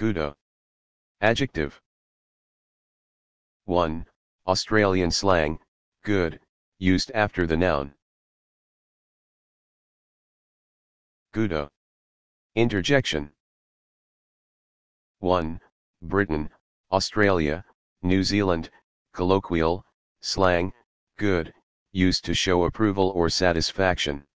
goodo. Adjective. 1. Australian slang, good, used after the noun. Goodo. Interjection. 1. Britain, Australia, New Zealand, colloquial, slang, good, used to show approval or satisfaction.